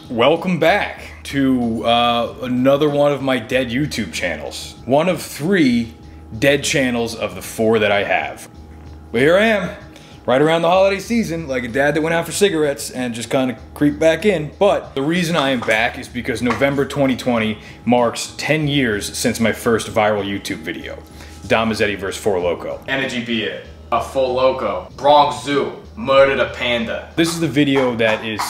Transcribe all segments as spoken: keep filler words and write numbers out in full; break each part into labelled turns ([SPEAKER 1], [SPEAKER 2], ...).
[SPEAKER 1] Welcome back to uh, another one of my dead YouTube channels. One of three dead channels of the four that I have. But here I am, right around the holiday season, like a dad that went out for cigarettes and just kind of creeped back in. But the reason I am back is because November twenty twenty marks ten years since my first viral YouTube video. Dom Mazzetti versus Four Loko.
[SPEAKER 2] Energy be it. A Full Loco. Bronx Zoo. Murdered a panda.
[SPEAKER 1] This is the video that is,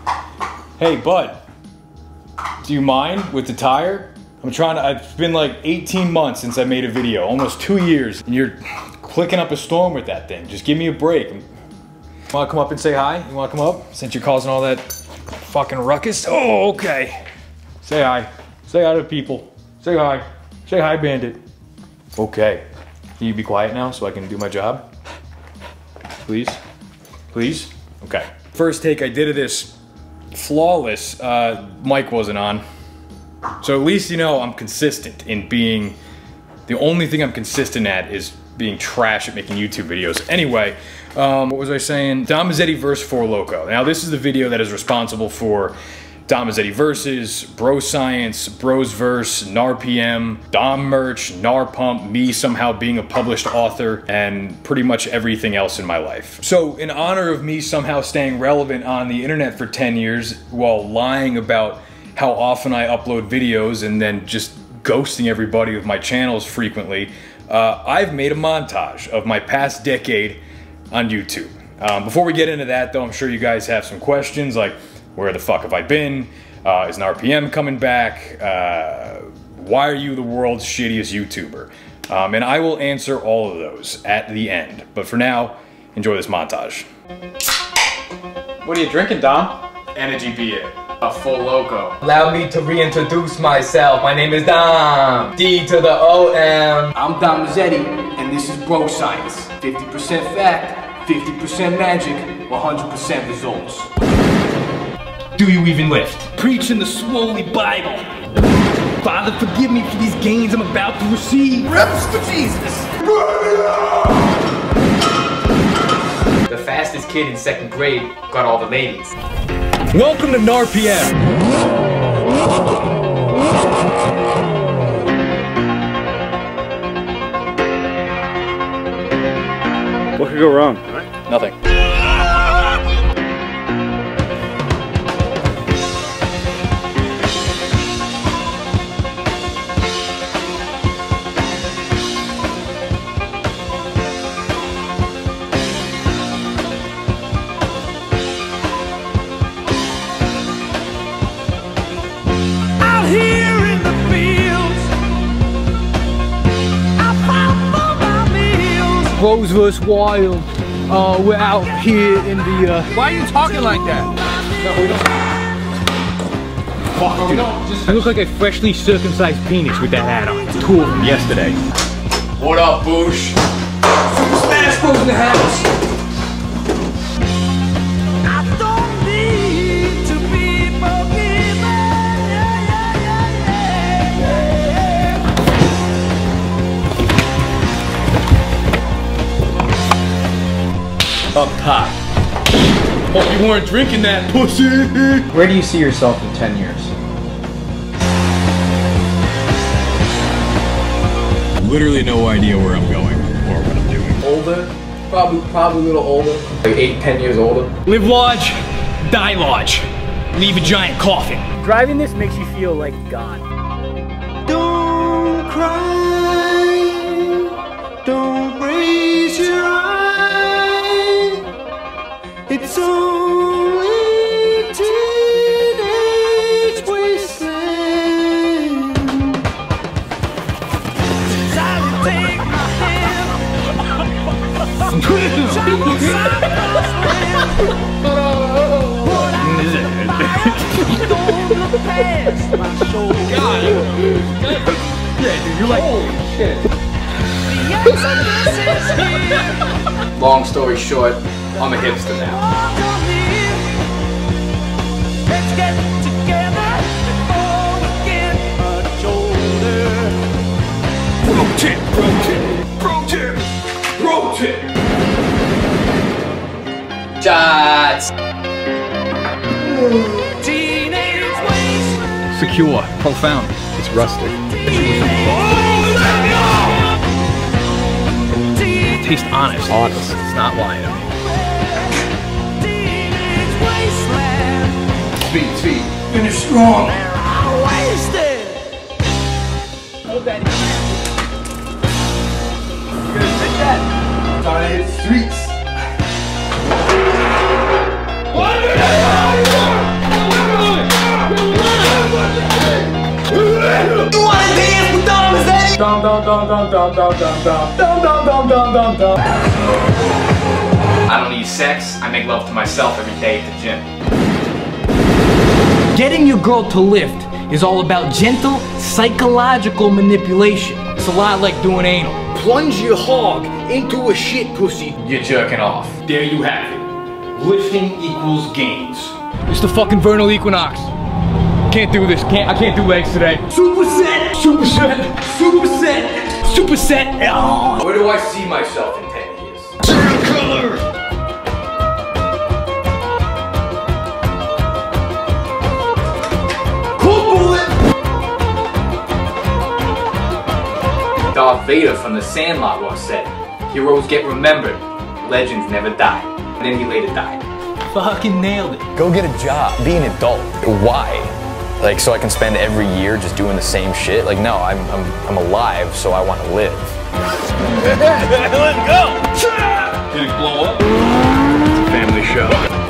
[SPEAKER 1] hey bud, do you mind with the tire? I'm trying to, it's been like eighteen months since I made a video, almost two years, and you're clicking up a storm with that thing. Just give me a break. You wanna come up and say hi? You wanna come up? Since you're causing all that fucking ruckus? Oh, okay. Say hi. Say hi to people. Say hi. Say hi, Bandit. Okay. Can you be quiet now so I can do my job? Please? Please? Okay. First take I did of this, flawless. Uh, mic wasn't on. So at least you know I'm consistent in being, the only thing I'm consistent at is being trash at making YouTube videos. Anyway, um, what was I saying? Dom Mazzetti versus Four Loko. Now this is the video that is responsible for Dom Mazzetti versus, Bro Science, Bros Verse, GNARPM, Dom Merch, GNARPM, me somehow being a published author, and pretty much everything else in my life. So in honor of me somehow staying relevant on the internet for ten years while lying about how often I upload videos and then just ghosting everybody with my channels frequently, uh, I've made a montage of my past decade on YouTube. Um, before we get into that though, I'm sure you guys have some questions like, where the fuck have I been? Uh, is GNARPM coming back? Uh, why are you the world's shittiest YouTuber? Um, and I will answer all of those at the end. But for now, enjoy this montage.
[SPEAKER 2] What are you drinking, Dom? Energy be it. A Full Loco.
[SPEAKER 3] Allow me to reintroduce myself. My name is Dom. D to the O M.
[SPEAKER 4] I'm Dom Mazzetti, and this is Bro Science. fifty percent fact, fifty percent magic, one hundred percent results.
[SPEAKER 5] Do you even lift? Preaching the swoley Bible. Father, forgive me for these gains I'm about to receive.
[SPEAKER 4] Reps to Jesus.
[SPEAKER 3] The fastest kid in second grade got all the ladies.
[SPEAKER 1] Welcome to GNARPM.
[SPEAKER 6] What could go wrong?
[SPEAKER 1] Nothing.
[SPEAKER 5] Bros versus Wild. Uh, we're out here in the. Uh...
[SPEAKER 4] Why are you talking like that?
[SPEAKER 5] No, we don't. Fuck, dude. I look like a freshly circumcised penis with that hat on. Two of them yesterday.
[SPEAKER 2] What up, Boosh?
[SPEAKER 4] Super Smash Bros in the house.
[SPEAKER 1] Up top. Hope you weren't drinking that, pussy!
[SPEAKER 2] Where do you see yourself in ten years?
[SPEAKER 1] Literally no idea where I'm going or what I'm doing.
[SPEAKER 3] Older? Probably, probably a little older. Like eight, ten years older.
[SPEAKER 5] Live large, die large. Leave a giant coffin.
[SPEAKER 7] Driving this makes you feel like God.
[SPEAKER 4] Don't cry. Don't raise your eyes. It's only teenage wasteland. Sally, take my hand.
[SPEAKER 5] God. Yeah, dude, you're like, holy shit.
[SPEAKER 2] Long story short, I'm a hipster now.
[SPEAKER 4] Let's get together before we get much older.
[SPEAKER 1] Pro tip, pro tip, pro tip, pro tip.
[SPEAKER 3] Shots.
[SPEAKER 4] Teenage
[SPEAKER 5] secure, profound.
[SPEAKER 6] It's rustic.
[SPEAKER 5] It tastes honest.
[SPEAKER 6] Honest.
[SPEAKER 5] It's not lying to me.
[SPEAKER 4] Speed, speed. Finish strong. Time to hit the streets. You wanna dance with Dom Mazzetti? Dom, dom, dom, dom, dom, dom, dom, dom, dom, dom, dom, dom, dom, dom.
[SPEAKER 2] I don't need sex. I make love to myself every day at the gym.
[SPEAKER 7] Getting your girl to lift is all about gentle psychological manipulation. It's a lot like doing anal.
[SPEAKER 5] Plunge your hog into a shit pussy.
[SPEAKER 2] You're jerking off.
[SPEAKER 5] There you have it. Lifting equals gains. It's the fucking vernal equinox. Can't do this. Can't. I can't do legs today.
[SPEAKER 7] Superset!
[SPEAKER 5] Superset.
[SPEAKER 7] Superset! Superset! Oh.
[SPEAKER 4] Where do I see myself in ten years?
[SPEAKER 5] Turn color.
[SPEAKER 2] Darth Vader from The Sandlot once said, "Heroes get remembered, legends never die." And then he later died.
[SPEAKER 7] Fucking nailed it.
[SPEAKER 8] Go get a job. Be an adult. Why? Like, so I can spend every year just doing the same shit? Like, no, I'm, I'm, I'm alive, so I want to live.
[SPEAKER 5] Let's go! Did it blow up? It's a family show.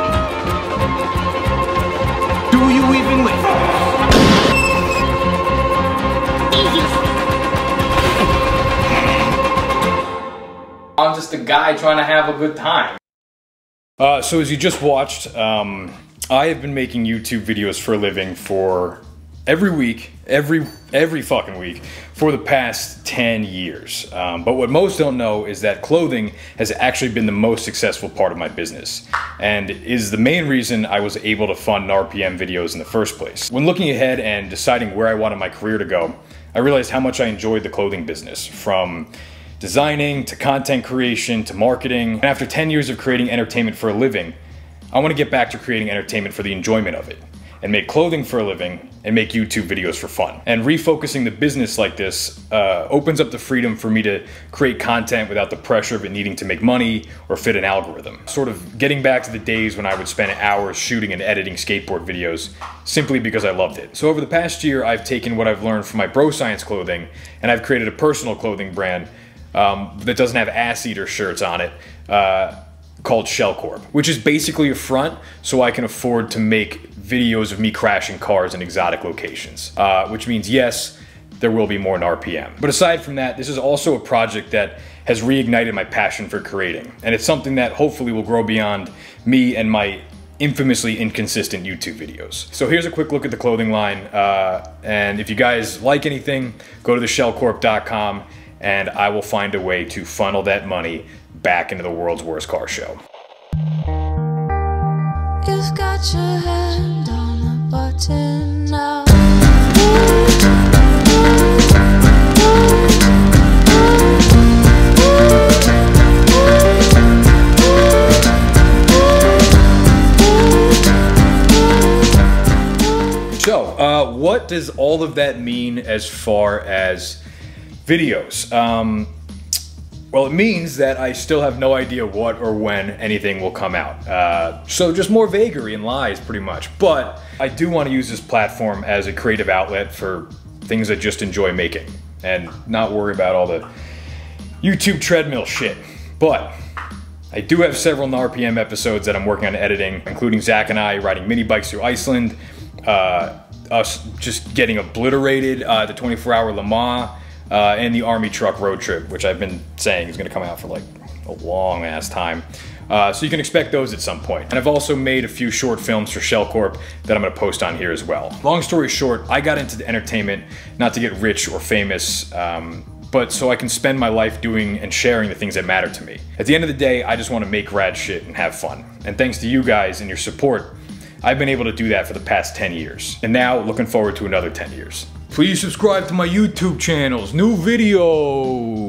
[SPEAKER 7] Do you even lift?
[SPEAKER 2] I'm just a guy trying to have a good time.
[SPEAKER 1] Uh, so as you just watched, um, I have been making YouTube videos for a living for every week, every every fucking week, for the past ten years. Um, but what most don't know is that clothing has actually been the most successful part of my business, and is the main reason I was able to fund N A R P M videos in the first place. When looking ahead and deciding where I wanted my career to go, I realized how much I enjoyed the clothing business, from designing to content creation to marketing. And after ten years of creating entertainment for a living, I want to get back to creating entertainment for the enjoyment of it, and make clothing for a living, and make YouTube videos for fun. And refocusing the business like this uh, opens up the freedom for me to create content without the pressure of it needing to make money or fit an algorithm. Sort of getting back to the days when I would spend hours shooting and editing skateboard videos simply because I loved it. So over the past year, I've taken what I've learned from my bro science clothing, and I've created a personal clothing brand um, that doesn't have ass eater shirts on it, uh, called Shellcorp, which is basically a front so I can afford to make videos of me crashing cars in exotic locations. Uh, which means, yes, there will be more N A R P M. But aside from that, this is also a project that has reignited my passion for creating. And it's something that hopefully will grow beyond me and my infamously inconsistent YouTube videos. So here's a quick look at the clothing line. Uh, and if you guys like anything, go to the shellcorp dot com and I will find a way to funnel that money back into the world's worst car show.
[SPEAKER 9] You've got your hand on the button now.
[SPEAKER 1] So, uh, what does all of that mean as far as videos? Um, Well, it means that I still have no idea what or when anything will come out. Uh, so just more vagary and lies, pretty much. But I do want to use this platform as a creative outlet for things I just enjoy making, and not worry about all the YouTube treadmill shit. But I do have several N A R P M episodes that I'm working on editing, including Zach and I riding mini bikes through Iceland, uh, us just getting obliterated uh, at the twenty-four hour Le Mans, Uh, and the Army truck road trip, which I've been saying is going to come out for like a long ass time. Uh, so you can expect those at some point. And I've also made a few short films for Shellcorp that I'm going to post on here as well. Long story short, I got into the entertainment not to get rich or famous, um, but so I can spend my life doing and sharing the things that matter to me. At the end of the day, I just want to make rad shit and have fun. And thanks to you guys and your support, I've been able to do that for the past ten years. And now, looking forward to another ten years.
[SPEAKER 5] Please subscribe to my YouTube channels. New videos.